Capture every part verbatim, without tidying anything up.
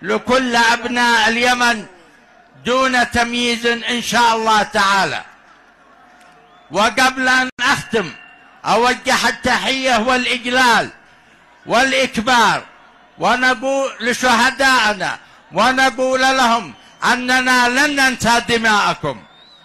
لكل أبناء اليمن دون تمييز إن شاء الله تعالى. وقبل أن أختم أوجه التحية والإجلال والإكبار ونقول لشهدائنا ونقول لهم أننا لن ننسى دماءكم.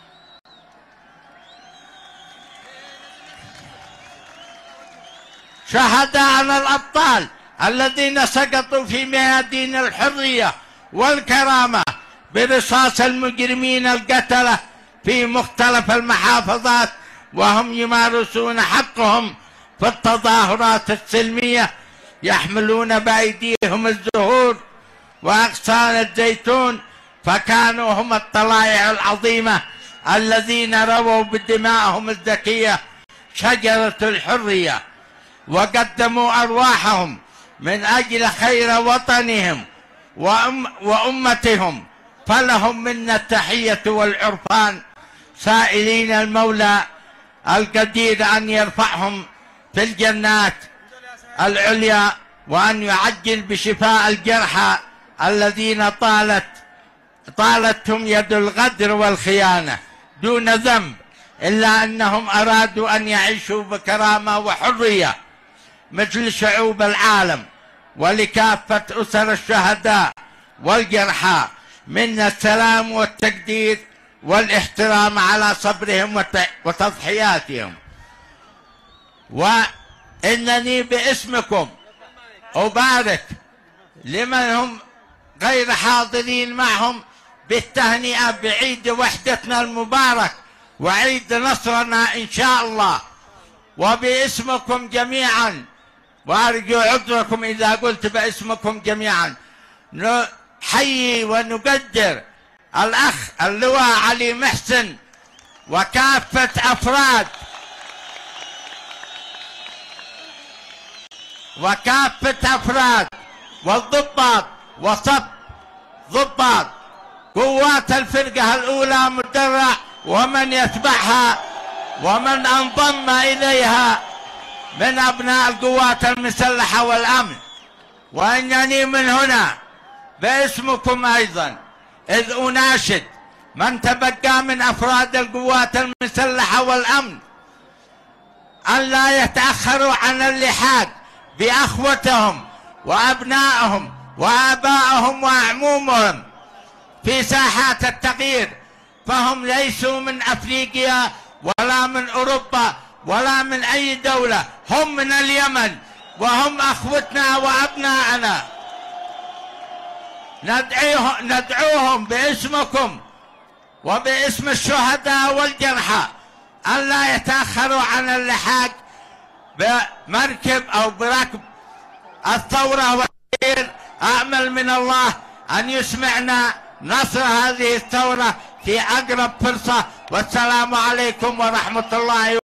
شهدائنا الأبطال الذين سقطوا في ميادين الحرية والكرامة برصاص المجرمين القتلة في مختلف المحافظات وهم يمارسون حقهم في التظاهرات السلمية، يحملون بأيديهم الزهور وأغصان الزيتون، فكانوا هم الطلائع العظيمة الذين رووا بدمائهم الزكية شجرة الحرية وقدموا أرواحهم من أجل خير وطنهم وأم وأمتهم، فلهم منا التحية والعرفان، سائلين المولى القدير أن يرفعهم في الجنات العليا وأن يعجل بشفاء الجرحى الذين طالت طالتهم يد الغدر والخيانة دون ذنب، إلا أنهم أرادوا أن يعيشوا بكرامة وحرية مثل شعوب العالم. ولكافة أسر الشهداء والجرحى منا السلام والتقدير والاحترام على صبرهم وتضحياتهم. وإنني باسمكم أبارك لمن هم غير حاضرين معهم بالتهنئة بعيد وحدتنا المبارك وعيد نصرنا إن شاء الله. وباسمكم جميعا، وأرجو عذركم إذا قلت باسمكم جميعا، نحيي ونقدر الأخ اللواء علي محسن وكافة أفراد وكافة أفراد والضباط وصف ضباط قوات الفرقة الأولى مدرع ومن يتبعها ومن انضم إليها من أبناء القوات المسلحة والأمن. وإنني من هنا باسمكم أيضا إذ أناشد من تبقى من أفراد القوات المسلحة والأمن أن لا يتأخروا عن اللحاق بأخوتهم وأبنائهم وآبائهم وأعمومهم في ساحات التغيير، فهم ليسوا من أفريقيا ولا من أوروبا ولا من أي دولة، هم من اليمن وهم أخوتنا وأبناءنا. ندعوهم, ندعوهم باسمكم وباسم الشهداء والجرحى أن لا يتأخروا عن اللحاق بمركب أو بركب الثورة والتغيير. أأمل من الله أن يسمعنا نصر هذه الثورة في أقرب فرصة، والسلام عليكم ورحمة الله.